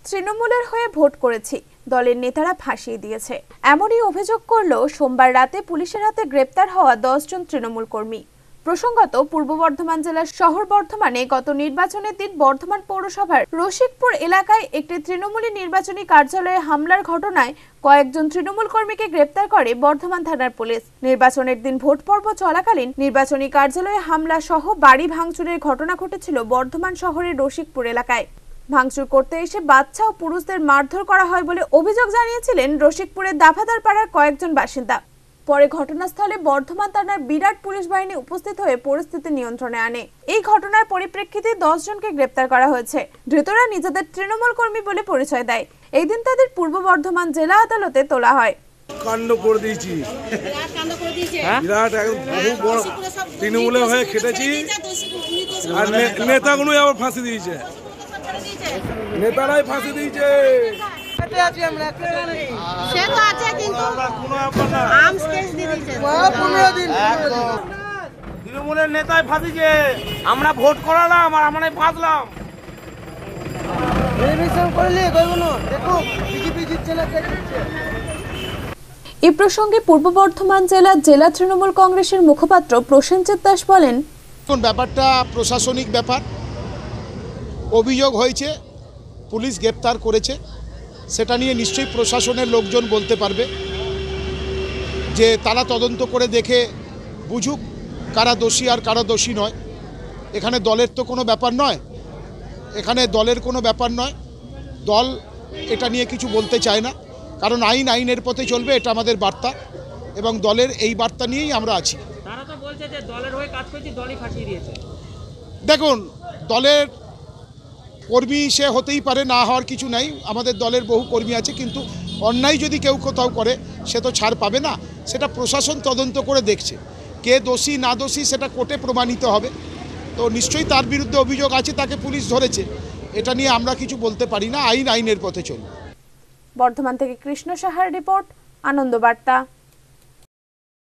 তৃণমূলের হয়ে ভোট করেছি, দলের নেতারা ফাঁসিয়ে দিয়েছে, এমনই অভিযোগ করল সোমবার রাতে পুলিশের হাতে গ্রেপ্তার হওয়া 10 জন তৃণমূল কর্মী। প্রসঙ্গত, পূর্ব বর্ধমান জেলার শহর বর্ধমানে গত নির্বাচনের দিন বর্ধমান পৌরসভার রসিকপুর এলাকায় একটি তৃণমূলী নির্বাচনী কার্যালয়ে হামলার ঘটনায় কয়েকজন তৃণমূল কর্মীকে গ্রেপ্তার করে বর্ধমান থানার পুলিশ। নির্বাচনের দিন ভোট পর্ব চলাকালীন নির্বাচনী কার্যালয়ে হামলা সহ বাড়ি ভাঙচুরের ঘটনা ঘটেছিল বর্ধমান শহরের রসিকপুর এলাকায়। ভাঙচুর করতে এসে বাচ্চা ও পুরুষদের মারধর করা হয় বলে অভিযোগ জানিয়েছিলেন রসিকপুরের দাফাদার পাড়ার কয়েকজন বাসিন্দা। পরে ঘটনাস্থলে বর্ধমান থানার বিরাট পুলিশ বাহিনী উপস্থিত হয়ে পরিস্থিতি নিয়ন্ত্রণে আনে। এই ঘটনার পরিপ্রেক্ষিতে 10 জনকে গ্রেপ্তার করা হয়েছে। ধৃতরা নিজেদের তৃণমূল কর্মী বলে পরিচয় দেয়। এই দিন তাদের পূর্ব বর্ধমান জেলা আদালতে তোলা হয়। কাণ্ড করে দিয়েছি, বিরাট বহু বড় তৃণমূলের হয়ে খেটেছি, আর নেতাগুলোই আবার ফাঁসি দিয়েছে, নেতারাই ফাঁসি দিয়েছে। তৃণমূলের নেতায় ফাঁসিছে, আমরা ভোট করালাম আর আমরা ফাঁসলাম। এই প্রসঙ্গে পূর্ব বর্ধমান জেলা তৃণমূল কংগ্রেসের মুখপাত্র প্রসেনজিৎ দাস বলেন, ব্যাপারটা প্রশাসনিক ব্যাপার, অভিযোগ হয়েছে, পুলিশ গ্রেপ্তার করেছে, সেটা নিয়ে নিশ্চয়ই প্রশাসনের লোকজন বলতে পারবে, যে তারা তদন্ত করে দেখে বুঝুক কারা দোষী আর কারা দোষী নয়। এখানে দলের তো কোনো ব্যাপার নয়, এখানে দলের কোনো ব্যাপার নয়, দল এটা নিয়ে কিছু বলতে চায় না, কারণ আইনের পথে চলবে, এটা আমাদের বার্তা, এবং দলের এই বার্তা নিয়েই আমরা আছি। তারা তো বলছে যে দলের হয়ে কাজ করছি, দলই ফাঁসিয়ে দিয়েছে। দেখুন, দলের কর্মী সে হতেই পারে, না হওয়ার কিছু নাই, আমাদের দলের বহু কর্মী আছে, কিন্তু অন্যায় যদি কেউ কোথাও করে সে তো ছাড় পাবে না, সেটা প্রশাসন তদন্ত করে দেখছে, কে দোষী না দোষী সেটা কোর্টে প্রমাণিত হবে। তো নিশ্চয়ই তার বিরুদ্ধে অভিযোগ আছে, তাকে পুলিশ ধরেছে, এটা নিয়ে আমরা কিছু বলতে পারি না, আইনের পথে চলবে। বর্ধমান থেকে কৃষ্ণ সাহার রিপোর্ট, আনন্দ বার্তা।